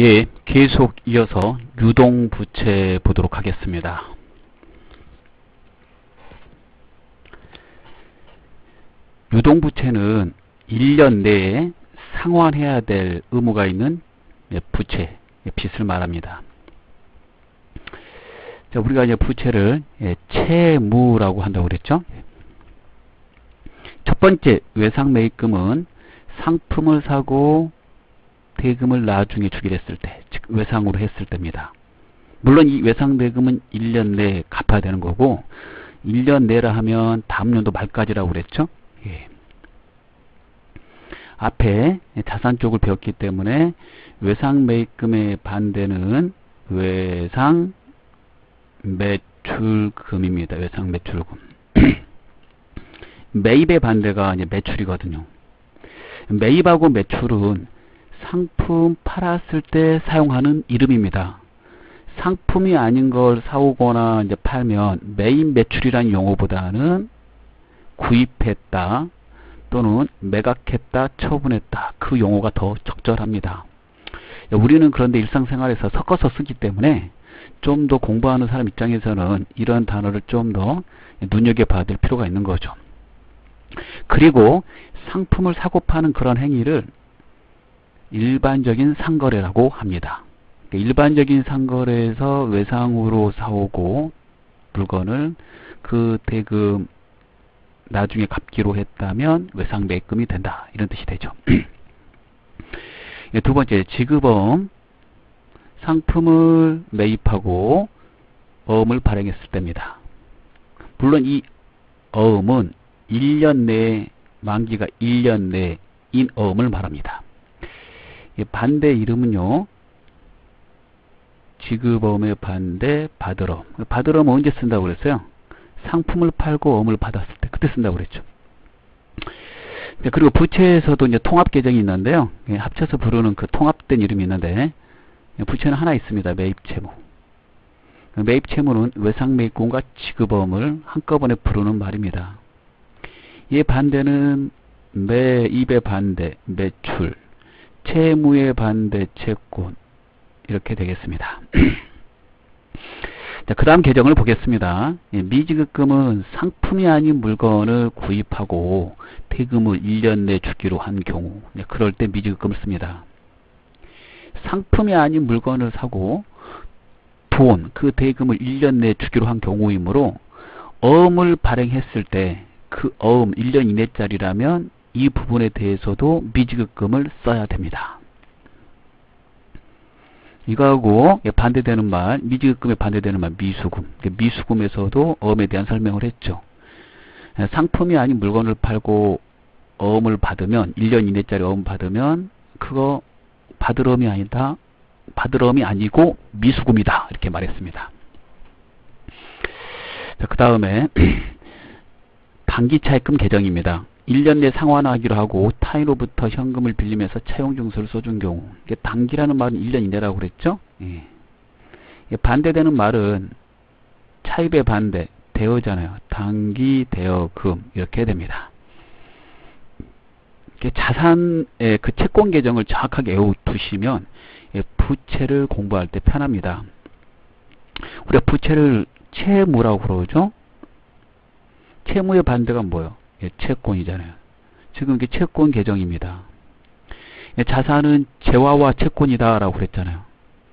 예, 계속 이어서 유동부채 보도록 하겠습니다. 유동부채는 1년 내에 상환해야 될 의무가 있는 부채, 빚을 말합니다. 자, 우리가 이제 부채를 채무라고 한다고 그랬죠. 첫 번째 외상매입금은 상품을 사고 대금을 나중에 주기로 했을 때, 즉 외상으로 했을 때입니다. 물론 이 외상대금은 1년 내에 갚아야 되는 거고, 1년 내라 하면 다음 연도 말까지라고 그랬죠. 예. 앞에 자산 쪽을 배웠기 때문에 외상매입금의 반대는 외상매출금입니다. 외상매출금. 매입의 반대가 이제 매출이거든요. 매입하고 매출은 상품 팔았을 때 사용하는 이름입니다. 상품이 아닌 걸 사오거나 이제 팔면 매입 매출이라는 용어보다는 구입했다 또는 매각했다, 처분했다, 그 용어가 더 적절합니다. 우리는 그런데 일상생활에서 섞어서 쓰기 때문에 좀 더 공부하는 사람 입장에서는 이런 단어를 좀 더 눈여겨봐야 될 필요가 있는 거죠. 그리고 상품을 사고 파는 그런 행위를 일반적인 상거래라고 합니다. 일반적인 상거래에서 외상으로 사오고 물건을 그 대금 나중에 갚기로 했다면 외상매입금이 된다, 이런 뜻이 되죠. 두 번째, 지급어음. 상품을 매입하고 어음을 발행했을 때입니다. 물론 이 어음은 1년 내에, 만기가 1년 내인 어음을 말합니다. 반대 이름은요, 지급어음의 반대 받을어음. 받을어음은 언제 쓴다고 그랬어요? 상품을 팔고 어음을 받았을 때, 그때 쓴다고 그랬죠. 그리고 부채에서도 이제 통합 계정이 있는데요, 합쳐서 부르는 그 통합된 이름이 있는데, 부채는 하나 있습니다. 매입채무. 매입채무는 외상매입금과 지급어음을 한꺼번에 부르는 말입니다. 이 반대는 매입의 반대 매출, 채무의 반대 채권, 이렇게 되겠습니다. 자, 그 다음 계정을 보겠습니다. 미지급금은 상품이 아닌 물건을 구입하고 대금을 1년 내 주기로 한 경우, 그럴 때 미지급금을 씁니다. 상품이 아닌 물건을 사고 돈, 그 대금을 1년 내 주기로 한 경우이므로 어음을 발행했을 때 그 어음 1년 이내짜리라면 이 부분에 대해서도 미지급금을 써야 됩니다. 이거하고 반대되는 말, 미지급금에 반대되는 말 미수금. 미수금에서도 어음에 대한 설명을 했죠. 상품이 아닌 물건을 팔고 어음을 받으면, 1년 이내짜리 어음 받으면 그거 받을어음이 아니다, 받을어음이 아니고 미수금이다, 이렇게 말했습니다. 자, 그 다음에 단기차입금 계정입니다. 1년 내 상환하기로 하고 타인으로부터 현금을 빌리면서 차용증서를 써준 경우, 이게 단기라는 말은 1년 이내라고 그랬죠. 예. 반대되는 말은 차입의 반대 대여잖아요. 단기 대여금, 이렇게 됩니다. 자산의 그 채권 계정을 정확하게 외워두시면 부채를 공부할 때 편합니다. 우리가 부채를 채무라고 그러죠. 채무의 반대가 뭐예요? 채권이잖아요. 지금 이게 채권 계정입니다. 자산은 재화와 채권이다 라고 그랬잖아요.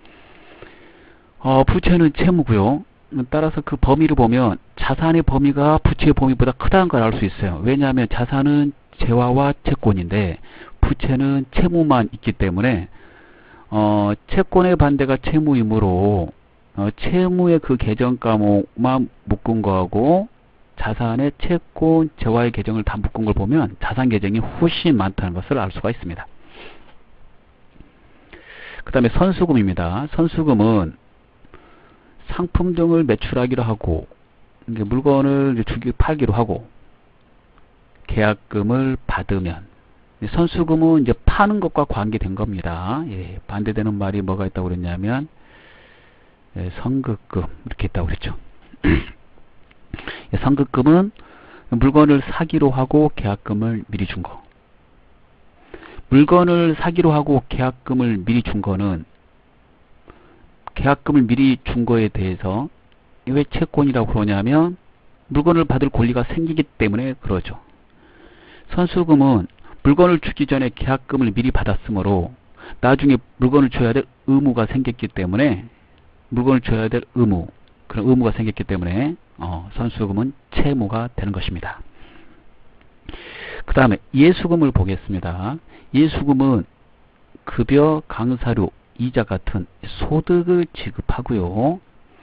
부채는 채무고요. 따라서 그 범위를 보면 자산의 범위가 부채의 범위보다 크다는 걸 알 수 있어요. 왜냐하면 자산은 재화와 채권인데 부채는 채무만 있기 때문에 채권의 반대가 채무이므로 채무의 그 계정 과목만 묶은 거하고 자산의 채권, 재화의 계정을 다 묶은 걸 보면 자산 계정이 훨씬 많다는 것을 알 수가 있습니다. 그 다음에 선수금입니다. 선수금은 상품 등을 매출하기로 하고 물건을 팔기로 하고 계약금을 받으면, 선수금은 이제 파는 것과 관계된 겁니다. 예, 반대되는 말이 뭐가 있다고 그랬냐면 선급금, 이렇게 있다고 그랬죠. 선급금은 물건을 사기로 하고 계약금을 미리 준 거. 물건을 사기로 하고 계약금을 미리 준 거는 계약금을 미리 준 거에 대해서 왜 채권이라고 그러냐면 물건을 받을 권리가 생기기 때문에 그러죠. 선수금은 물건을 주기 전에 계약금을 미리 받았으므로 나중에 물건을 줘야 될 의무가 생겼기 때문에 물건을 줘야 될 의무, 그런 의무가 생겼기 때문에 선수금은 채무가 되는 것입니다. 그 다음에 예수금을 보겠습니다. 예수금은 급여, 강사료, 이자 같은 소득을 지급하고요.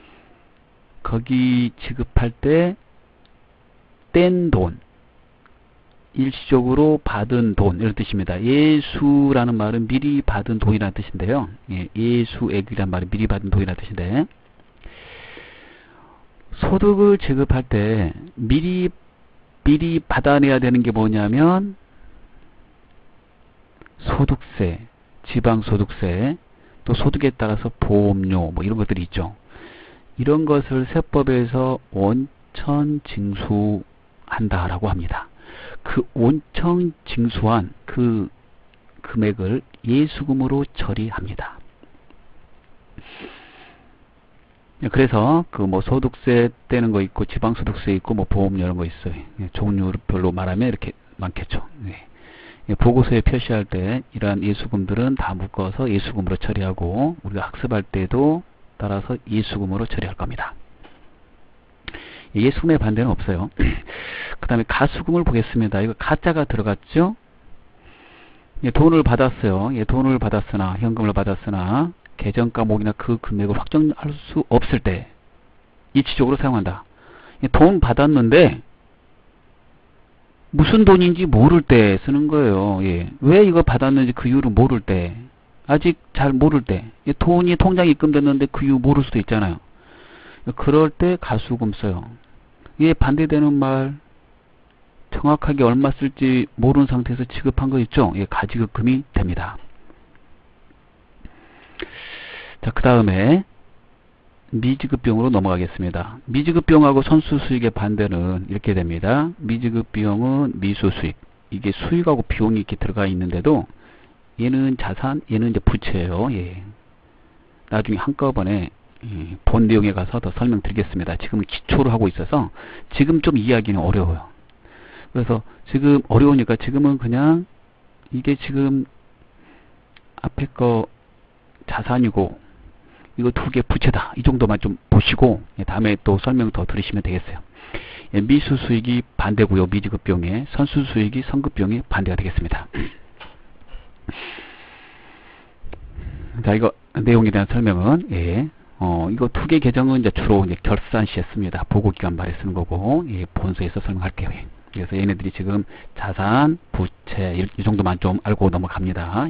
거기 지급할 때 뗀 돈, 일시적으로 받은 돈 이런 뜻입니다. 예수라는 말은 미리 받은 돈이라는 뜻인데요. 예수액이라는 말은 미리 받은 돈이라는 뜻인데 소득을 지급할 때 미리 받아내야 되는 게 뭐냐면 소득세, 지방소득세, 또 소득에 따라서 보험료 뭐 이런 것들이 있죠. 이런 것을 세법에서 원천 징수한다라고 합니다. 그 원천 징수한 그 금액을 예수금으로 처리합니다. 그래서 그 뭐 소득세 떼는 거 있고 지방소득세 있고 뭐 보험료 이런 거 있어요. 종류별로 말하면 이렇게 많겠죠. 보고서에 표시할 때 이러한 예수금들은 다 묶어서 예수금으로 처리하고 우리가 학습할 때도 따라서 예수금으로 처리할 겁니다. 예수금의 반대는 없어요. 그 다음에 가수금을 보겠습니다. 이거 가짜가 들어갔죠? 돈을 받았어요. 돈을 받았으나 현금을 받았으나 계정과목이나 그 금액을 확정할 수 없을 때 일시적으로 사용한다. 돈 받았는데 무슨 돈인지 모를 때 쓰는 거예요. 왜 이거 받았는지 그 이유를 모를 때, 아직 잘 모를 때, 돈이 통장에 입금됐는데 그 이유 모를 수도 있잖아요. 그럴 때 가수금 써요. 이에 반대되는 말, 정확하게 얼마 쓸지 모르는 상태에서 지급한 거 있죠? 가지급금이 됩니다. 자, 그 다음에 미지급비용으로 넘어가겠습니다. 미지급비용하고 선수수익의 반대는 이렇게 됩니다. 미지급비용은 미수수익, 이게 수익하고 비용이 이렇게 들어가 있는데도 얘는 자산, 얘는 이제 부채예요. 나중에 한꺼번에 본 내용에 가서 더 설명드리겠습니다. 지금은 기초로 하고 있어서 지금 좀 이해하기는 어려워요. 그래서 지금 어려우니까 지금은 그냥 이게 지금 앞에 거 자산이고 이거 두 개 부채다, 이 정도만 좀 보시고 다음에 또 설명 더 들으시면 되겠어요. 미수수익이 반대고요. 미지급비용에 선수수익이 선급비용이 반대가 되겠습니다. 자, 이거 내용에 대한 설명은 이거 두 개 계정은 이제 주로 이제 결산 시에 씁니다. 보고기간 말에 쓰는 거고 본서에서 설명할게요. 그래서 얘네들이 지금 자산, 부채 이 정도만 좀 알고 넘어갑니다.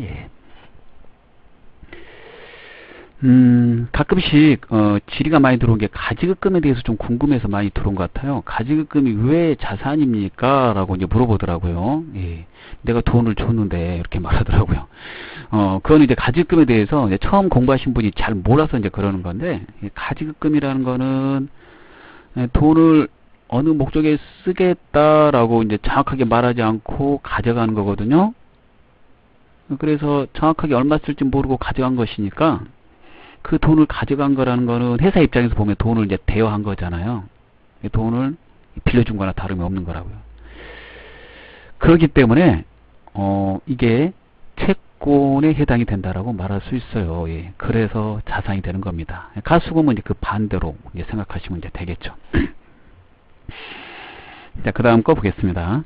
가끔씩 질의가 많이 들어온 게 가지급금에 대해서 좀 궁금해서 많이 들어온 것 같아요. 가지급금이 왜 자산입니까? 라고 이제 물어보더라고요. 내가 돈을 줬는데 이렇게 말하더라고요. 그건 이제 가지급금에 대해서 이제 처음 공부하신 분이 잘 몰라서 이제 그러는 건데, 가지급금이라는 거는 돈을 어느 목적에 쓰겠다라고 이제 정확하게 말하지 않고 가져가는 거거든요. 그래서 정확하게 얼마 쓸지 모르고 가져간 것이니까 그 돈을 가져간 거라는 거는 회사 입장에서 보면 돈을 이제 대여한 거잖아요. 돈을 빌려준 거나 다름이 없는 거라고요. 그렇기 때문에 이게 채권에 해당이 된다라고 말할 수 있어요. 그래서 자산이 되는 겁니다. 가수금은 이제 그 반대로 이제 생각하시면 이제 되겠죠. 자, 그 다음 거 보겠습니다.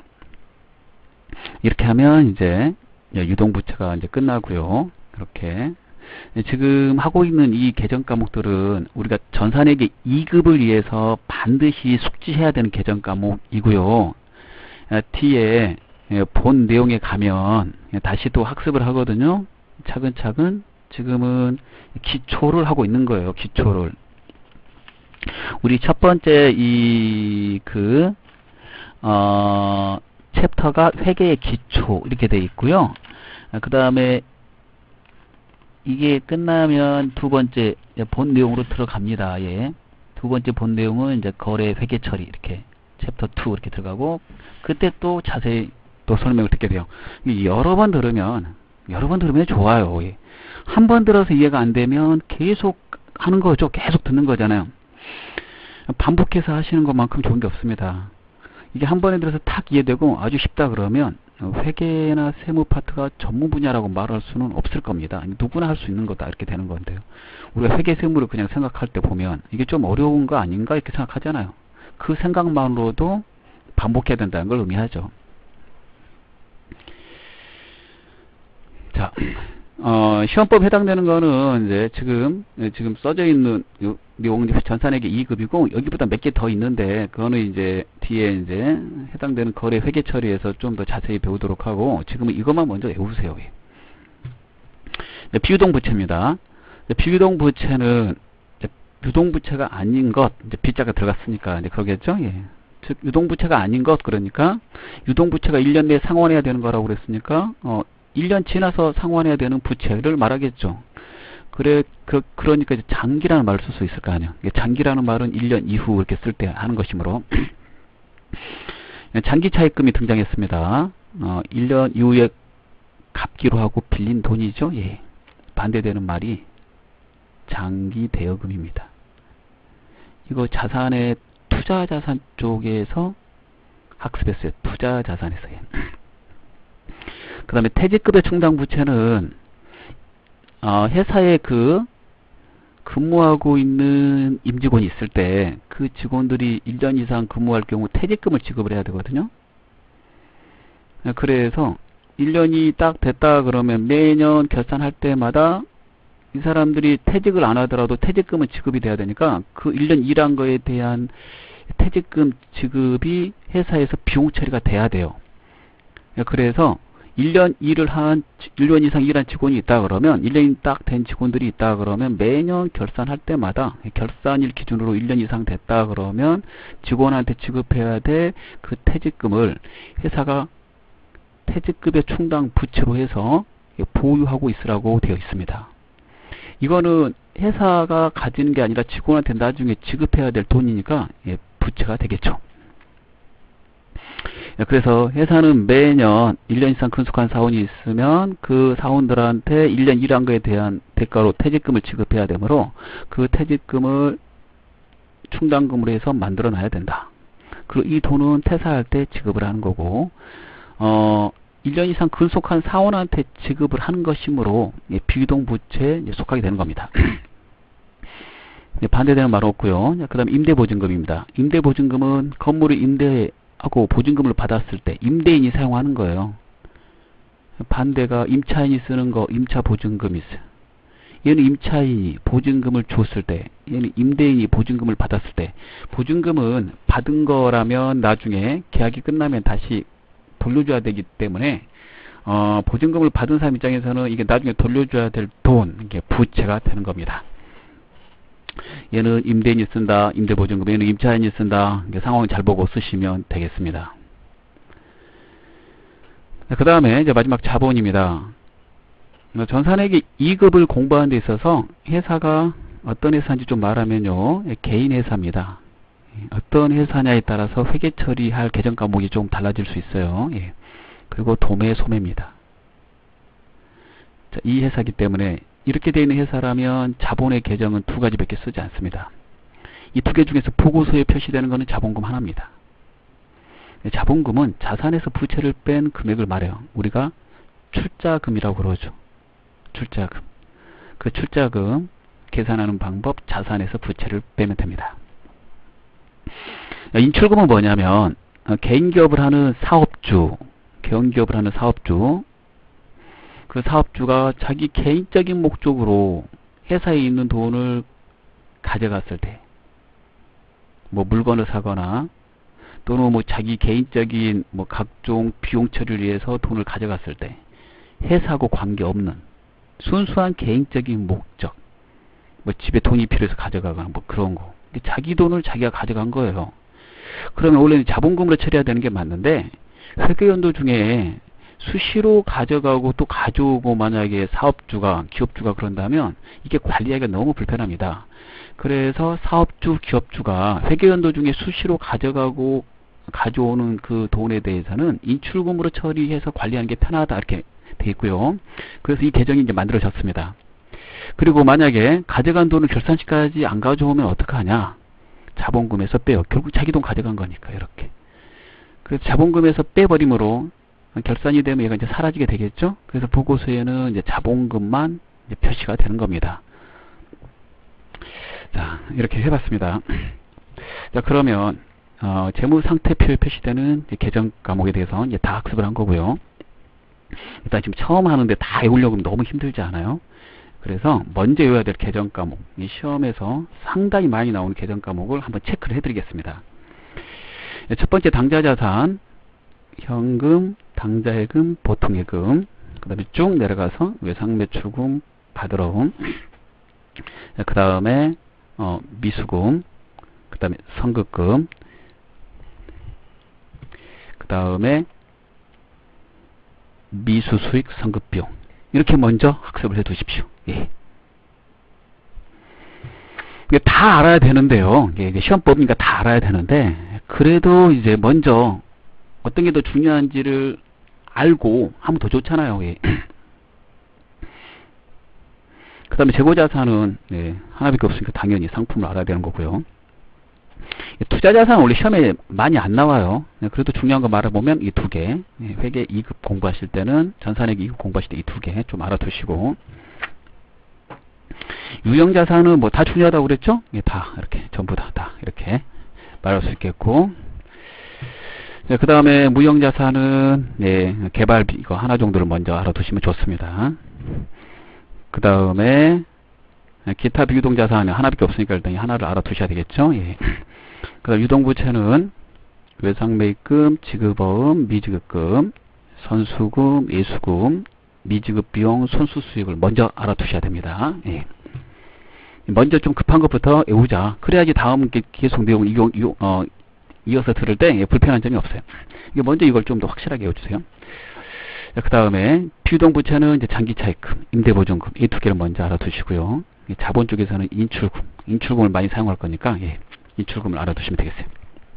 이렇게 하면 이제 유동부채가 이제 끝나고요. 이렇게 지금 하고 있는 이 계정 과목들은 우리가 전산회계 2급을 위해서 반드시 숙지해야 되는 계정 과목이고요. 뒤에 본 내용에 가면 다시 또 학습을 하거든요. 차근차근 지금은 기초를 하고 있는 거예요. 기초를. 우리 첫 번째 챕터가 회계의 기초 이렇게 돼 있고요. 그 다음에 이게 끝나면 두 번째 본 내용으로 들어갑니다. 두 번째 본 내용은 이제 거래 회계 처리 이렇게 챕터 2 이렇게 들어가고, 그때 또 자세히 또 설명을 듣게 돼요. 여러 번 들으면 여러 번 들으면 좋아요. 예. 한 번 들어서 이해가 안 되면 계속 하는 거죠. 계속 듣는 거잖아요. 반복해서 하시는 것만큼 좋은 게 없습니다. 이게 한 번에 들어서 탁 이해되고 아주 쉽다 그러면 회계나 세무 파트가 전문 분야라고 말할 수는 없을 겁니다. 누구나 할 수 있는 거다 이렇게 되는 건데요. 우리가 회계 세무를 그냥 생각할 때 보면 이게 좀 어려운 거 아닌가 이렇게 생각하잖아요. 그 생각만으로도 반복해야 된다는 걸 의미하죠. 자, 시험법에 해당되는 거는 이제 지금 써져 있는 내용 전산회계 2급이고 여기보다 몇 개 더 있는데 그거는 이제 뒤에 이제 해당되는 거래 회계 처리에서 좀 더 자세히 배우도록 하고 지금은 이것만 먼저 외우세요. 비유동부채입니다. 비유동부채는 유동부채가 아닌 것, 이제 B자가 들어갔으니까 이제 그러겠죠. 예. 즉 유동부채가 아닌 것 그러니까 유동부채가 1년 내에 상환해야 되는 거라고 그랬으니까 1년 지나서 상환해야 되는 부채를 말하겠죠. 그러니까 이제 장기라는 말을 쓸 수 있을 거 아니에요. 장기라는 말은 1년 이후 이렇게 쓸 때 하는 것이므로 장기 차입금이 등장했습니다. 1년 이후에 갚기로 하고 빌린 돈이죠. 예. 반대되는 말이 장기 대여금입니다. 이거 자산의 투자 자산 쪽에서 학습했어요. 투자 자산에서. 예. 그 다음에 퇴직급여 충당 부채는 회사에 근무하고 있는 임직원이 있을 때 그 직원들이 1년 이상 근무할 경우 퇴직금을 지급을 해야 되거든요. 그래서 1년이 딱 됐다 그러면 매년 결산할 때마다 이 사람들이 퇴직을 안 하더라도 퇴직금은 지급이 돼야 되니까 그 1년 일한 거에 대한 퇴직금 지급이 회사에서 비용 처리가 돼야 돼요. 그래서 1년 이상 일한 직원이 있다 그러면 1년이 딱 된 직원들이 있다 그러면 매년 결산할 때마다 결산일 기준으로 1년 이상 됐다 그러면 직원한테 지급해야 될 그 퇴직금을 회사가 퇴직급여 충당 부채로 해서 보유하고 있으라고 되어 있습니다. 이거는 회사가 가지는 게 아니라 직원한테 나중에 지급해야 될 돈이니까 부채가 되겠죠. 그래서 회사는 매년 1년 이상 근속한 사원이 있으면 그 사원들한테 1년 일한 거에 대한 대가로 퇴직금을 지급해야 되므로 그 퇴직금을 충당금으로 해서 만들어 놔야 된다. 그리고 이 돈은 퇴사할 때 지급을 하는 거고 1년 이상 근속한 사원한테 지급을 하는 것이므로 비유동부채에 속하게 되는 겁니다. 반대되는 말은 없고요. 그 다음에 임대보증금입니다. 임대보증금은 건물을 임대하고 보증금을 받았을 때 임대인이 사용하는 거예요. 반대가 임차인이 쓰는 거 임차보증금이 있어요. 얘는 임차인이 보증금을 줬을 때, 얘는 임대인이 보증금을 받았을 때, 보증금은 받은 거라면 나중에 계약이 끝나면 다시 돌려줘야 되기 때문에 보증금을 받은 사람 입장에서는 이게 나중에 돌려줘야 될 돈, 이게 부채가 되는 겁니다. 얘는 임대인이 쓴다, 임대보증금, 얘는 임차인이 쓴다. 상황을 잘 보고 쓰시면 되겠습니다. 그 다음에 이제 마지막 자본입니다. 전산회계 2급을 공부하는 데 있어서 회사가 어떤 회사인지 좀 말하면요, 개인 회사입니다. 어떤 회사냐에 따라서 회계 처리할 계정 과목이 좀 달라질 수 있어요. 그리고 도매, 소매입니다. 자, 이 회사이기 때문에 이렇게 되어 있는 회사라면 자본의 계정은 두 가지밖에 쓰지 않습니다. 이 두 개 중에서 보고서에 표시되는 것은 자본금 하나입니다. 자본금은 자산에서 부채를 뺀 금액을 말해요. 우리가 출자금이라고 그러죠. 출자금. 그 출자금 계산하는 방법, 자산에서 부채를 빼면 됩니다. 인출금은 뭐냐면 개인기업을 하는 사업주, 그 사업주가 자기 개인적인 목적으로 회사에 있는 돈을 가져갔을 때, 뭐 물건을 사거나 또는 뭐 자기 개인적인 뭐 각종 비용 처리를 위해서 돈을 가져갔을 때 회사하고 관계없는 순수한 개인적인 목적, 뭐 집에 돈이 필요해서 가져가거나 뭐 그런 거, 자기 돈을 자기가 가져간 거예요. 그러면 원래는 자본금으로 처리해야 되는 게 맞는데 회계연도 중에 수시로 가져가고 또 가져오고 만약에 사업주가, 기업주가 그런다면 이게 관리하기가 너무 불편합니다. 그래서 사업주, 기업주가 회계연도 중에 수시로 가져가고 가져오는 그 돈에 대해서는 인출금으로 처리해서 관리하는 게 편하다, 이렇게 돼 있고요. 그래서 이 계정이 이제 만들어졌습니다. 그리고 만약에 가져간 돈을 결산시까지 안 가져오면 어떡하냐? 자본금에서 빼요. 결국 자기 돈 가져간 거니까 이렇게. 그래서 자본금에서 빼버림으로 결산이 되면 얘가 이제 사라지게 되겠죠. 그래서 보고서에는 이제 자본금만 이제 표시가 되는 겁니다. 자, 이렇게 해봤습니다. 자, 그러면 재무상태표에 표시되는 계정 과목에 대해서 이제 다 학습을 한 거고요. 일단 지금 처음 하는데 다 외우려고 하면 너무 힘들지 않아요? 그래서 먼저 외워야 될 계정 과목, 이 시험에서 상당히 많이 나오는 계정 과목을 한번 체크를 해드리겠습니다. 첫 번째 당좌자산, 현금, 당좌예금, 보통예금, 그 다음에 쭉 내려가서 외상매출금, 받으러움, 그 다음에 미수금, 그 다음에 선급금, 그 다음에 미수수익 선급비용, 이렇게 먼저 학습을 해 두십시오. 예. 이게 다 알아야 되는데요. 이게 시험법이니까 다 알아야 되는데, 그래도 이제 먼저 어떤 게 더 중요한지를 알고 하면 더 좋잖아요. 예. 그 다음에 재고자산은 하나밖에 없으니까 당연히 상품을 알아야 되는 거고요. 투자자산은 원래 시험에 많이 안 나와요. 그래도 중요한 거 말해보면 이 두 개, 회계 2급 공부하실 때는, 전산회계 2급 공부하실 때 이 두 개 좀 알아두시고, 유형자산은 뭐 다 중요하다고 그랬죠? 다 이렇게 전부 다 이렇게 말할 수 있겠고, 그 다음에 무형자산은 개발비 이거 하나 정도를 먼저 알아두시면 좋습니다. 그 다음에 기타 비유동자산은 하나밖에 없으니까 일단 이 하나를 알아두셔야 되겠죠. 예. 그 다음 유동부채는 외상매입금, 지급어음, 미지급금, 선수금, 예수금, 미지급비용, 손수수익을 먼저 알아두셔야 됩니다. 예. 먼저 좀 급한 것부터 외우자. 그래야지 다음 계속 내용 이어서 들을 때 불편한 점이 없어요. 이게 먼저 이걸 좀 더 확실하게 외워주세요. 그 다음에 비유동부채는 이제 장기차입금, 임대보증금 이 두 개를 먼저 알아두시고요. 자본 쪽에서는 인출금을 많이 사용할 거니까 인출금을 알아두시면 되겠어요.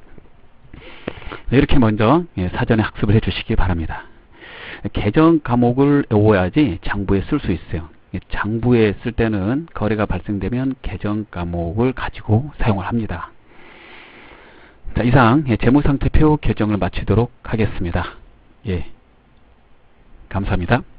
이렇게 먼저 사전에 학습을 해주시기 바랍니다. 계정 과목을 외워야지 장부에 쓸 수 있어요. 장부에 쓸 때는 거래가 발생되면 계정 과목을 가지고 사용을 합니다. 자, 이상 재무상태표 개정을 마치도록 하겠습니다. 예, 감사합니다.